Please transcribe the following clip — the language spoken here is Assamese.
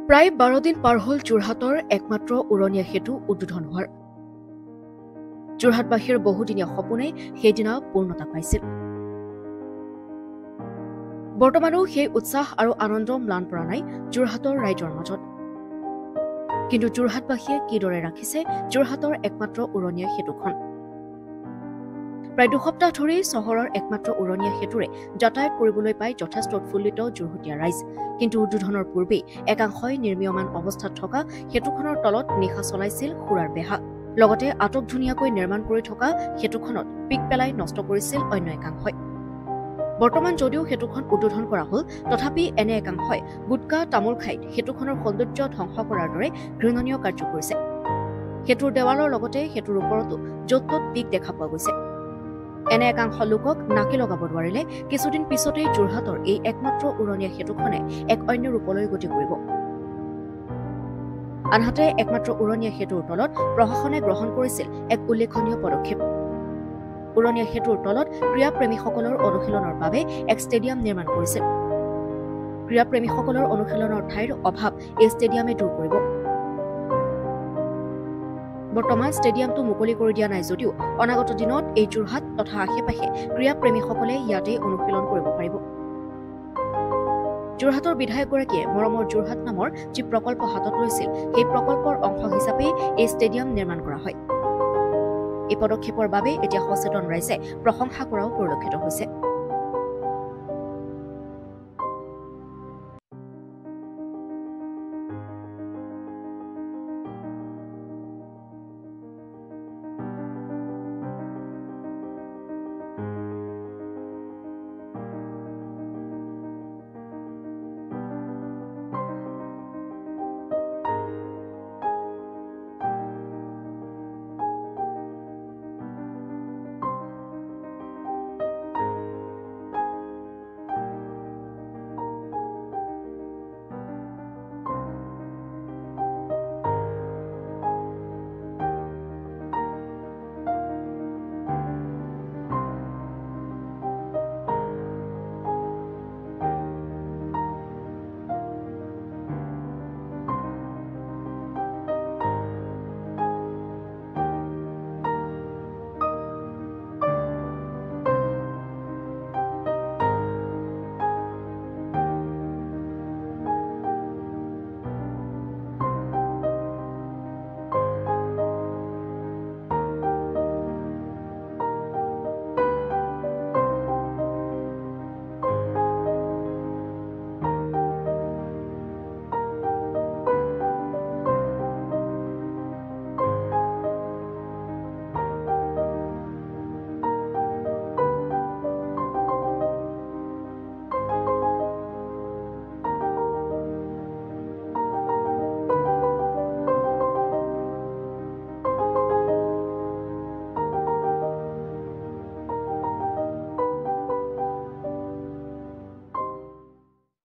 প্ৰায় 12 দিন পাৰ হ'ল যোৰহাটৰ একমাত্ৰ উৰণীয়া সেতু উদ্বোধন হোৱাৰ। যোৰহাটবাসীৰ বহুদিনীয়া সপোনে সেইদিনা পূৰ্ণতা পাইছিল। বৰ্তমানো সেই উৎসাহ আৰু আনন্দ ম্লান পৰা নাই যোৰহাটৰ ৰাইজৰ মাজত। কিন্তু যোৰহাটবাসীয়ে কিদৰে ৰাখিছে যোৰহাটৰ একমাত্ৰ উৰণীয়া সেতুখন? প্ৰায় 2 সপ্তাহ ধৰি চহৰৰ একমাত্ৰ উৰণীয়া সেতুৰে যাতায়াত কৰিবলৈ পাই যথেষ্ট উৎফুল্লিত যোৰহটীয়া ৰাইজ। কিন্তু উদ্বোধনৰ পূৰ্বেই একাংশই নিৰ্মীয়মান অৱস্থাত থকা সেতুখনৰ তলত নিশা চলাইছিল সুৰাৰ বেহা। লগতে আটক ধুনীয়াকৈ নিৰ্মাণ কৰি থকা সেতুখনত পিক পেলাই নষ্ট কৰিছিল অন্য একাংশই। বৰ্তমান যদিও সেতুখন উদ্বোধন কৰা হ'ল, তথাপি এনে একাংশই গুটকা তামোল খাই সেতুখনৰ সৌন্দৰ্য ধ্বংস কৰাৰ দৰে ঘৃণনীয় কাৰ্য কৰিছে। সেতুৰ দেৱালৰ লগতে সেতুৰ ওপৰতো য'ত ত'ত পিক দেখা পোৱা গৈছে। এনে একাংশ লোকক নাকি লগাব নোৱাৰিলে কিছুদিন পিছতেই যোৰহাটৰ এই একমাত্ৰ উৰণীয়া সেতুখনে এক অন্য ৰূপলৈ গতি কৰিব। আনহাতে একমাত্ৰ উৰণীয়া সেতুৰ তলত প্ৰশাসনে গ্ৰহণ কৰিছিল এক উল্লেখনীয় পদক্ষেপ। উৰণীয়া সেতুৰ তলত ক্ৰীড়াপ্ৰেমীসকলৰ অনুশীলনৰ বাবে এক ষ্টেডিয়াম নিৰ্মাণ কৰিছিল। ক্ৰীড়াপ্ৰেমীসকলৰ অনুশীলনৰ ঠাইৰ অভাৱ এই ষ্টেডিয়ামে দূৰ কৰিব। বৰ্তমান ষ্টেডিয়ামটো মুকলি কৰি দিয়া নাই যদিও অনাগত দিনত এই যোৰহাট তথা আশে-পাশে ক্ৰীড়াপ্ৰেমীসকলে ইয়াতেই অনুশীলন কৰিব পাৰিব। যোৰহাটৰ বিধায়কগৰাকীয়ে মৰমৰ যোৰহাট নামৰ যি প্ৰকল্প হাতত লৈছিল, সেই প্ৰকল্পৰ অংশ হিচাপে এই ষ্টেডিয়াম নিৰ্মাণ কৰা হয়। এই পদক্ষেপৰ বাবে এতিয়া সচেতন ৰাইজে প্ৰশংসা কৰাও পৰিলক্ষিত হৈছে।